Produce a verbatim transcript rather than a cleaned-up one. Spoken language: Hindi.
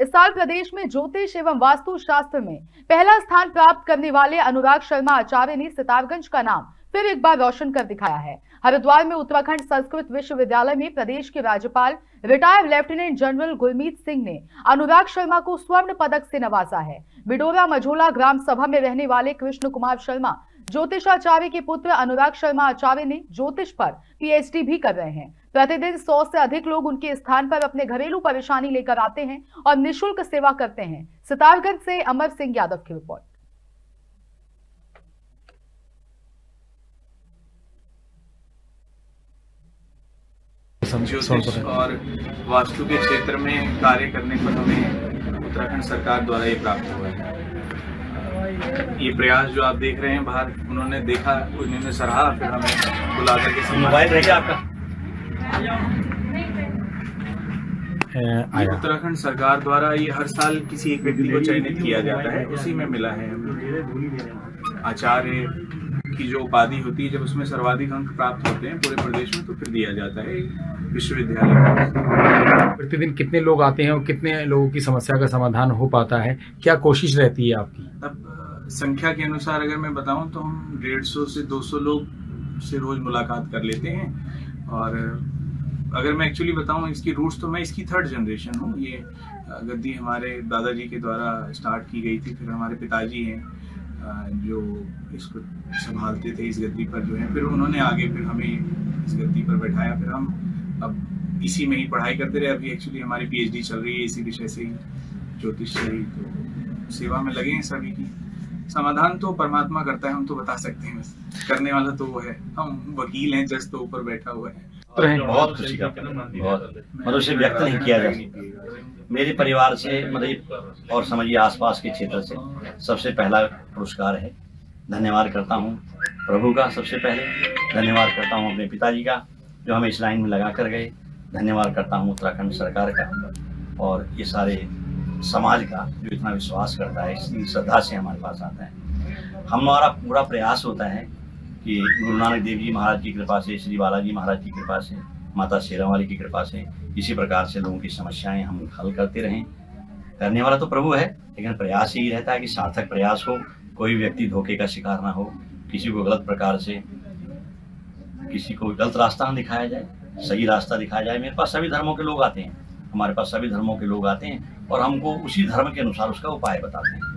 इस साल प्रदेश में ज्योतिष एवं वास्तु शास्त्र में पहला स्थान प्राप्त करने वाले अनुराग शर्मा आचार्य ने सितारगंज का नाम फिर एक बार रोशन कर दिखाया है। हरिद्वार में उत्तराखंड संस्कृत विश्वविद्यालय में प्रदेश के राज्यपाल retired lieutenant general Gurmeet Singh ने अनुराग शर्मा को स्वर्ण पदक से नवाजा है। बिडोरा मझोला ग्राम सभा में रहने वाले कृष्ण कुमार शर्मा ज्योतिषाचार्य के पुत्र अनुराग शर्मा आचार्य ने ज्योतिष पर पीएचडी भी कर रहे हैं। प्रतिदिन सौ से अधिक लोग उनके स्थान पर अपने घरेलू परेशानी लेकर आते हैं और निःशुल्क सेवा करते हैं। सितारगंज से अमर सिंह यादव की रिपोर्ट। ज्योतिष और वास्तु के क्षेत्र में कार्य करने पर हमें उत्तराखंड सरकार द्वारा ये प्राप्त हुआ है। ये प्रयास जो आप देख रहे हैं बाहर, उन्होंने देखा, उन्होंने सराहा, फिर हमें बुला करके मोबाइल रहेगा आपका। उत्तराखंड सरकार द्वारा ये हर साल किसी एक व्यक्ति को चयनित किया जाता है, उसी में मिला है। आचार्य की जो उपाधि होती है, जब उसमें सर्वाधिक अंक प्राप्त होते हैं पूरे प्रदेश में, तो फिर दिया जाता है विश्वविद्यालय। प्रतिदिन कितने लोग आते हैं और कितने लोगों की समस्या का समाधान हो पाता है, क्या कोशिश रहती है आपकी? अब संख्या के अनुसार अगर मैं बताऊं तो हम डेढ़ सौ से दो सौ लोग से रोज मुलाकात कर लेते हैं। और अगर मैं एक्चुअली बताऊं इसकी रूट्स, तो मैं इसकी थर्ड जनरेशन हूं। ये गद्दी हमारे दादाजी के द्वारा स्टार्ट की गई थी, फिर हमारे पिताजी हैं जो इसको संभालते थे इस गद्दी पर जो है, फिर उन्होंने आगे फिर हमें इस गद्दी पर बैठाया, फिर हम अब इसी में ही पढ़ाई करते रहे। अभी एक्चुअली हमारी पीएचडी चल रही है इसी विषय से ही, ज्योतिष से ही, तो सेवा में लगे हैं सभी की। समाधान तो परमात्मा करता है, हम तो बता सकते हैं, बस करने वाला तो वो है, हम वकील हैं, जज तो ऊपर बैठा हुआ है। बहुत खुशी का बहुत मतलब उसे व्यक्त नहीं किया जा सकता। मेरे परिवार से मतलब और समझिए आसपास के क्षेत्र से सबसे पहला पुरस्कार है। धन्यवाद करता हूँ प्रभु का, सबसे पहले धन्यवाद करता हूँ अपने पिताजी का जो हमें इस लाइन में लगा कर गए। धन्यवाद करता हूँ उत्तराखंड सरकार का और ये सारे समाज का जो इतना विश्वास करता है, इतनी श्रद्धा से हमारे पास आता है। हमारा पूरा प्रयास होता है कि गुरु नानक देव जी महाराज की कृपा से, श्री बालाजी महाराज की कृपा से, माता शेरावाली की कृपा से इसी प्रकार से लोगों की समस्याएं हम हल करते रहें। करने वाला तो प्रभु है, लेकिन प्रयास यही रहता है कि सार्थक प्रयास हो, कोई व्यक्ति धोखे का शिकार ना हो, किसी को गलत प्रकार से, किसी को गलत रास्ता न दिखाया जाए, सही रास्ता दिखाया जाए। मेरे पास सभी धर्मों के लोग आते हैं, हमारे पास सभी धर्मों के लोग आते हैं और हमको उसी धर्म के अनुसार उसका उपाय बताते हैं।